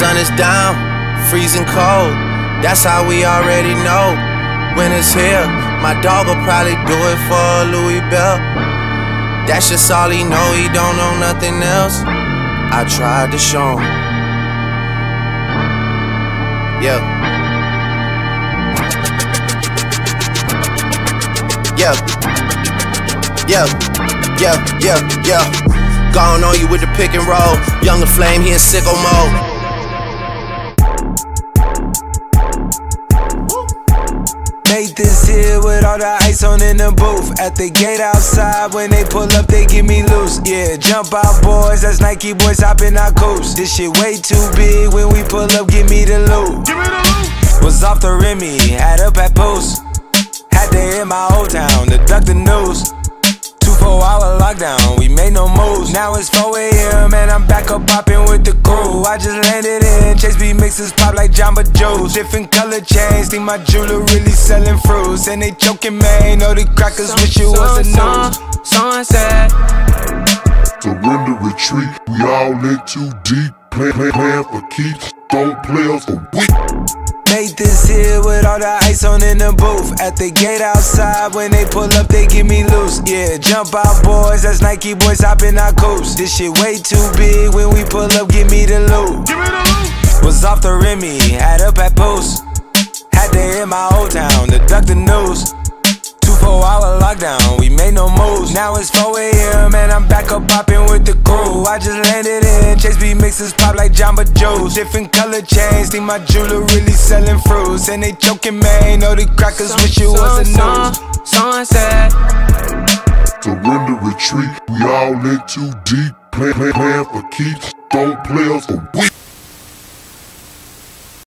sun is down, freezing cold. That's how we already know when it's here. My dog will probably do it for a Louis Bell. That's just all he know, he don't know nothing else. I tried to show him. Yeah. Yeah. Yeah. Yeah. Yeah. Yeah. Gone on you with the pick and roll. Younger Flame, he in sicko mode. Made this here with all the ice on in the booth. At the gate outside, when they pull up, they give me loose. Yeah, jump out boys, that's Nike boys hopping our coast. This shit way too big, when we pull up, give me the loot. Was off the Remy, had up at post. Had to hit my old town to duck the news. 2-4-hour lockdown, we made no moves. Now it's 4 AM and I'm back up popping with the crew. I just landed in, Chase B mixes pop like Jamba Juice. Different color chains, think my jeweler really selling fruits. And they joking, man, know the crackers wish it was a news. Sunset. Surrender, retreat, we all in too deep. Plan for keeps, don't play us for weak. Made this here with all the ice on in the booth. At the gate outside, when they pull up, they give me loose. Yeah, jump out boys, that's Nike boys hopping our coast. This shit way too big, when we pull up, give me the loot. Was off the Remy, had up at post. Had to hit my old town to duck the news. 2-4-hour lockdown, we made no moves. Now it's 4 AM and I'm back up popping with the crew. I just landed in, Chase B mixes pop like Jamba Juice. Different color chains, think my jeweler really selling fruits. And they joking, man, know the crackers wish it was a news. Sunset. Surrender, retreat, we all in too deep. Plan for keeps, don't play us for weak.